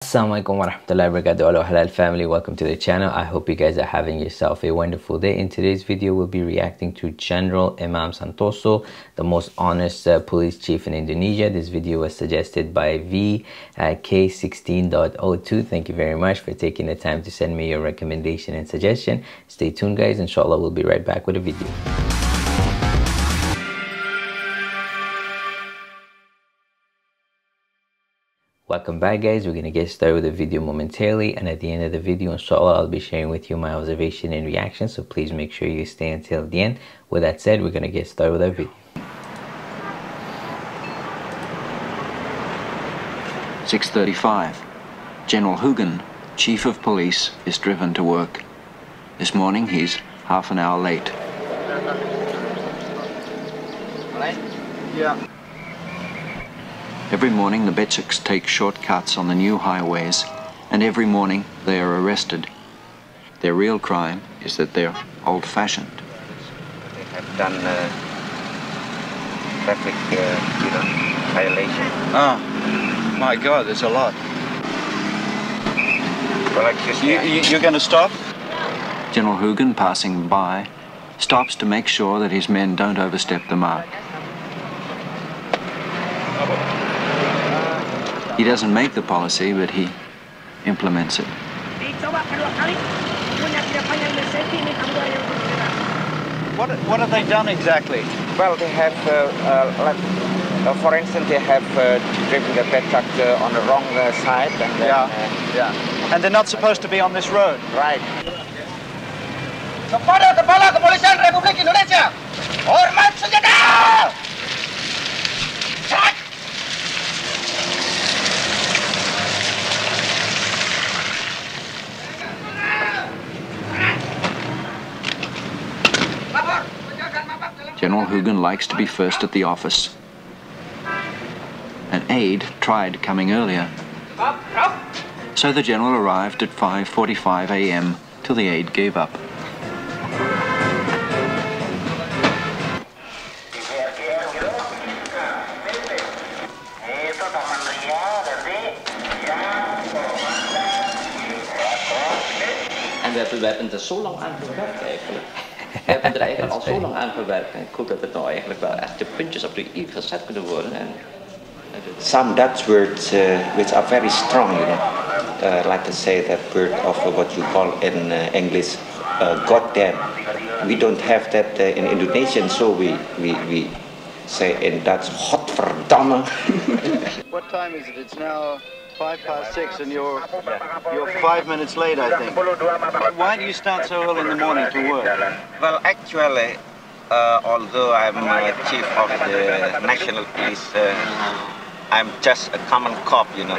Assalamualaikum warahmatullahi wabarakatuh. Hello Halal family, welcome to the channel. I hope you guys are having yourself a wonderful day. In today's video we'll be reacting to General Imam Santoso, the most honest police chief in Indonesia. This video was suggested by VK16.02. Thank you very much for taking the time to send me your recommendation and suggestion. Stay tuned guys, inshallah we'll be right back with a video. Welcome back guys, we're going to get started with the video momentarily, and at the end of the video inshallah I'll be sharing with you my observation and reaction, so please make sure you stay until the end. With that said, we're going to get started with our video. 6:35. General Hugen, Chief of Police, is driven to work. This morning he's half an hour late. Yeah. Every morning the Betsiks take shortcuts on the new highways, and every morning they are arrested. Their real crime is that they're old-fashioned. They have done traffic violation. Oh, my God, there's a lot. Well, You're going to stop? General Hugen, passing by, stops to make sure that his men don't overstep the mark. He doesn't make the policy, but he implements it. What have they done exactly? well, they have, for instance, they have driven the bed truck on the wrong side. And then, Yeah. And they're not supposed to be on this road? Right. Kepada Kepala Kepolisian Republik Indonesia, hormat senjata! Cek! General Hugen likes to be first at the office. An aide tried coming earlier, so the general arrived at 5:45 a.m. till the aide gave up. En we hebben het er zo lang aan gewerkt eigenlijk. We hebben er eigenlijk al zo lang aan gewerkt. En ik hoop dat het nou eigenlijk wel echt de puntjes op de i gezet kunnen worden. En Some Dutch words which are very strong, like to say that word of what you call in English, goddamn. We don't have that in Indonesian, so we say in Dutch, godverdamme. What time is it? It's now 6:05 and you're 5 minutes late, I think. Why do you start so early in the morning to work? Well, actually, although I'm chief of the national police, I'm just a common cop, Ini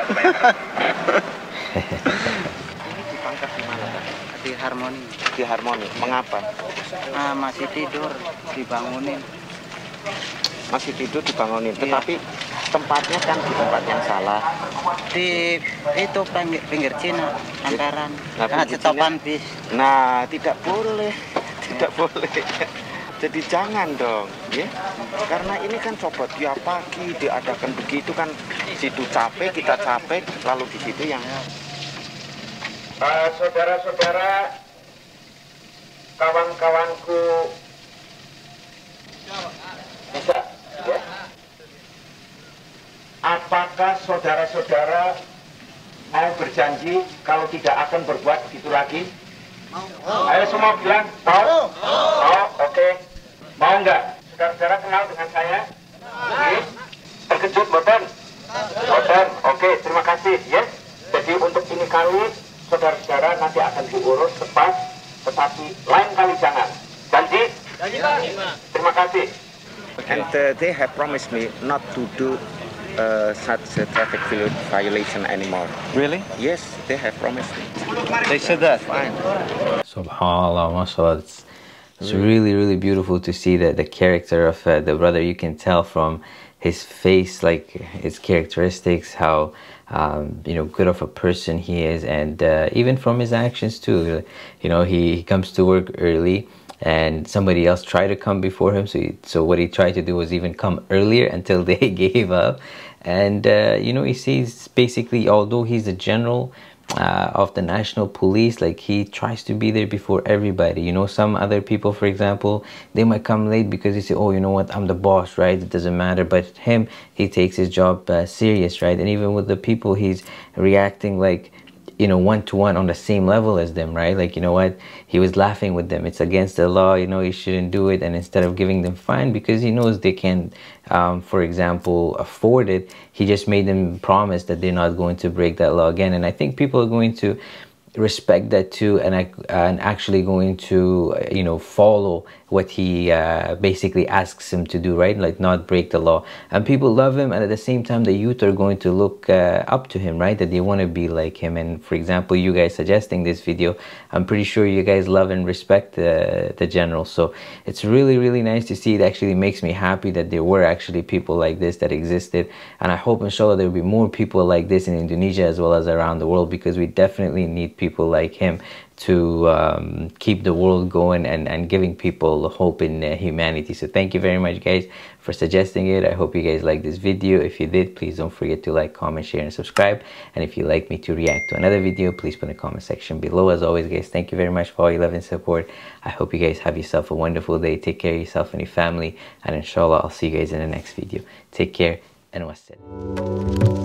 dipangkat di mana, Pak? Di Harmoni. Di Harmoni. Mengapa? Masih tidur, dibangunin. Masih tidur dibangunin, tetapi tempatnya kan di tempat yang salah. Di itu pinggir Cina, Amparan. pinggir Stopan bis. Nah, tidak boleh, tidak boleh. Jadi jangan dong, ya. Karena ini kan coba tiap pagi diadakan begitu kan, situ capek, kita capek, lalu di situ yang saudara-saudara, kawan-kawanku, bisa, ya? Apakah saudara-saudara mau berjanji kalau tidak akan berbuat begitu lagi? Mau. Ayo semua bilang mau. Mau, oke. Mau nggak? Saudara-saudara kenal dengan saya? Oke. Terkejut, boten? Boten, oke. Terima kasih, yes. Jadi untuk ini kali saudara-saudara nanti akan diurus tepat, tetapi lain kali jangan. Janji? Janji, Pak. Terima kasih. And they have promised me not to do such a traffic violation anymore. Really? Yes, they have promised me. They said that? Fine. Subhanallah, mashallah, it's really beautiful to see that the character of the brother. You can tell from his face, like his characteristics, how good of a person he is, and even from his actions too. He comes to work early. and somebody else tried to come before him, so what he tried to do was even come earlier until they gave up. And you know, he sees basically, although he's a general of the national police, like he tries to be there before everybody. You know, some other people, for example, they might come late because they say, oh, you know what, I'm the boss, right? It doesn't matter. But him, he takes his job serious, right? And even with the people, he's reacting like, you know, one-to-one on the same level as them, right? Like, you know what, he was laughing with them. It's against the law, you know, you shouldn't do it. And instead of giving them fine because he knows they can, for example, afford it, he just made them promise that they're not going to break that law again. And I think people are going to respect that too, and actually going to you know, follow what he basically asks him to do, right? Like not break the law. And people love him, and at the same time the youth are going to look up to him, right? That they want to be like him. And for example, you guys suggesting this video, I'm pretty sure you guys love and respect the general. So it's really, really nice to see. It actually makes me happy that there were actually people like this that existed, and I hope inshallah there will be more people like this in Indonesia as well as around the world, because we definitely need people like him to keep the world going and giving people hope in humanity. So thank you very much guys for suggesting it. I hope you guys liked this video. If you did, please don't forget to like, comment, share and subscribe. And if you'd like me to react to another video, please put in the comment section below. As always guys, thank you very much for all your love and support. I hope you guys have yourself a wonderful day. Take care of yourself and your family, and inshallah I'll see you guys in the next video. Take care and wassalam.